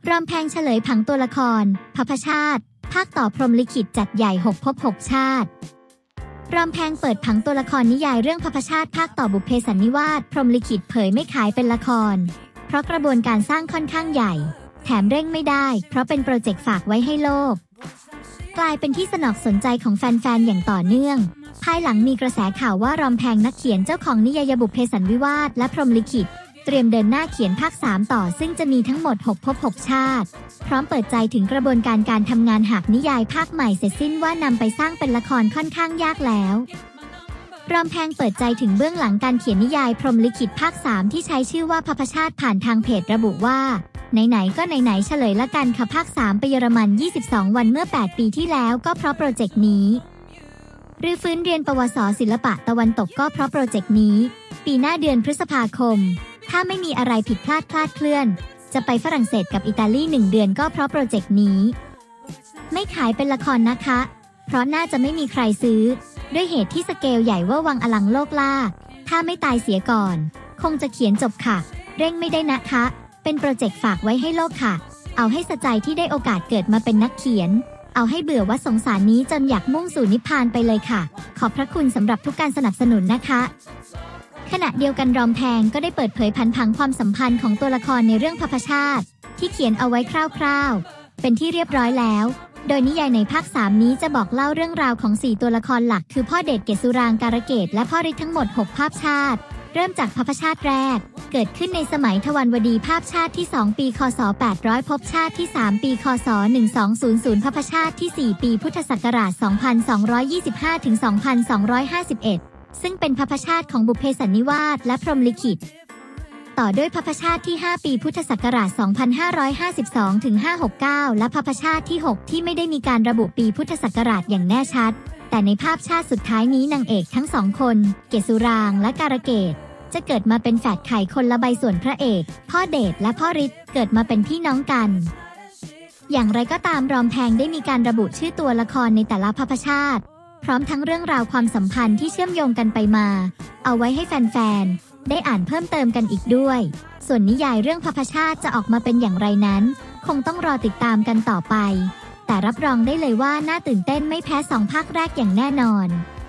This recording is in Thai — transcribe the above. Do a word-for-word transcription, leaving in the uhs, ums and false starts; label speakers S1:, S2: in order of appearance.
S1: รอมแพงเฉลยผังตัวละครพภชาติภาคต่อพรหมลิขิตจัดใหญ่หกภพหกชาติรอมแพงเปิดผังตัวละครนิยายเรื่องพภชาติภาคต่อบุพเพสันนิวาสพรหมลิขิตเผยไม่ขายเป็นละครเพราะกระบวนการสร้างค่อนข้างใหญ่แถมเร่งไม่ได้เพราะเป็นโปรเจกต์ฝากไว้ให้โลกกลายเป็นที่สนอกสนใจของแฟนๆอย่างต่อเนื่องภายหลังมีกระแสข่าวว่ารอมแพงนักเขียนเจ้าของนิยายบุพเพสันนิวาสและพรหมลิขิตเตรียมเดินหน้าเขียนภาคสามต่อซึ่งจะมีทั้งหมดหกภพหกชาติพร้อมเปิดใจถึงกระบวนการการทำงานหากนิยายภาคใหม่เสร็จสิ้นว่านำไปสร้างเป็นละครค่อนข้างยากแล้วรอมแพงเปิดใจถึงเบื้องหลังการเขียนนิยายพรหมลิขิตภาคสามที่ใช้ชื่อว่าพภชาติผ่านทางเพจระบุว่าไหนๆก็ไหนๆเฉลยละกันค่ะภาคสามไปเยอรมันยี่สิบสองวันเมื่อแปดปีที่แล้วก็เพราะโปรเจกต์นี้รื้อฟื้นเรียนปวสศิลปะตะวันตกก็เพราะโปรเจกต์นี้ปีหน้าเดือนพฤษภาคมถ้าไม่มีอะไรผิดพลาดคลาดเคลื่อนจะไปฝรั่งเศสกับอิตาลีหนึ่งเดือนก็เพราะโปรเจกต์นี้ไม่ขายเป็นละครนะคะเพราะน่าจะไม่มีใครซื้อด้วยเหตุที่สเกลใหญ่ว่าวังอลังโลกล่าถ้าไม่ตายเสียก่อนคงจะเขียนจบค่ะเร่งไม่ได้นะคะเป็นโปรเจกต์ฝากไว้ให้โลกค่ะเอาให้สะใจที่ได้โอกาสเกิดมาเป็นนักเขียนเอาให้เบื่อว่าสงสารนี้จนอยากมุ่งสู่นิพพานไปเลยค่ะขอบพระคุณสำหรับทุกการสนับสนุนนะคะขณะเดียวกันรอมแพงก็ได้เปิดเผยผันผังความสัมพันธ์ของตัวละครในเรื่องพภชาติที่เขียนเอาไว้คร่าวๆเป็นที่เรียบร้อยแล้วโดยนิยายในภาคสามนี้จะบอกเล่าเรื่องราวของสี่ตัวละครหลักคือพ่อเดชเกศสุรางการเกตและพ่อฤทธิ์ทั้งหมดหกภาพชาติเริ่มจากพภชาติแรกเกิดขึ้นในสมัยทวันวดีภาพชาติที่สองปีคศแปดร้อยภพชาติที่สามปีคศหนึ่งสองศูนย์ศูนย์ภพชาติที่สี่ปีพุทธศักราชสองพันสองร้อยยี่สิบห้าถึงสองพันสองร้อยห้าสิบเอ็ดซึ่งเป็นพภชาติของบุพเพสันนิวาสและพรหมลิขิตต่อด้วยพภชาติที่ห้าปีพุทธศักราชสองพันห้าร้อยห้าสิบสองถึงห้าร้อยหกสิบเก้าและพภชาติที่หกที่ไม่ได้มีการระบุปีพุทธศักราชอย่างแน่ชัดแต่ในภาพชาติสุดท้ายนี้นางเอกทั้งสองคนเกศสุรางและการเกตจะเกิดมาเป็นแฝดไข่คนละใบส่วนพระเอกพ่อเดชและพ่อฤทธิ์เกิดมาเป็นพี่น้องกันอย่างไรก็ตามรอมแพงได้มีการระบุชื่อตัวละครในแต่ละพภชาติพร้อมทั้งเรื่องราวความสัมพันธ์ที่เชื่อมโยงกันไปมาเอาไว้ให้แฟนๆได้อ่านเพิ่มเติมกันอีกด้วยส่วนนิยายเรื่องพภชาติจะออกมาเป็นอย่างไรนั้นคงต้องรอติดตามกันต่อไปแต่รับรองได้เลยว่าน่าตื่นเต้นไม่แพ้สองภาคแรกอย่างแน่นอน